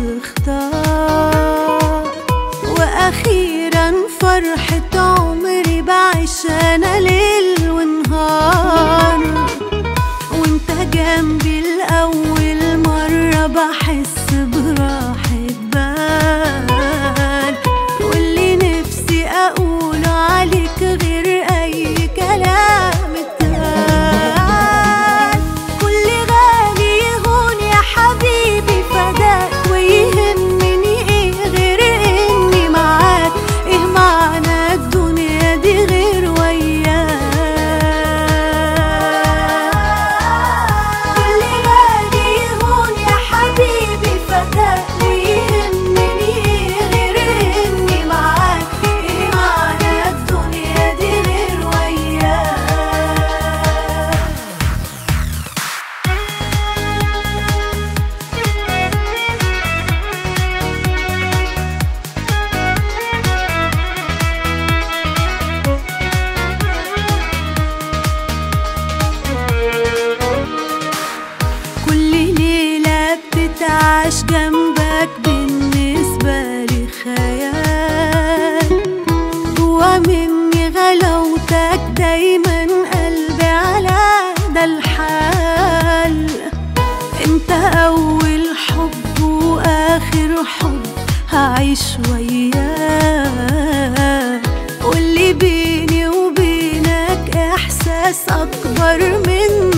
تختار، واخيرا فرحة عمري بعيش انا ليل ونهار. وانت جنبي لأول مرة بحس براحة بال، واللي نفسي اقوله عليك غير اي كلام اتقال. كل غالي يهون يا حبيبي فداك، ويهمني ايه غير اني معاك؟ ايه معنى الدنيا دي غير وياك؟ كل غالي يهون يا حبيبي فداك، ويهمني ايه غير اني معاك؟ ايه معنى الدنيا دي غير وياك؟ كل ليلة بتتعاش جنبك بالنسبة لي خيال، جوا مني غلاوتك دايما قلبي على ده الحال. انت اول حب واخر حب هعيش وياك، واللي بيني وبينك احساس اكبر من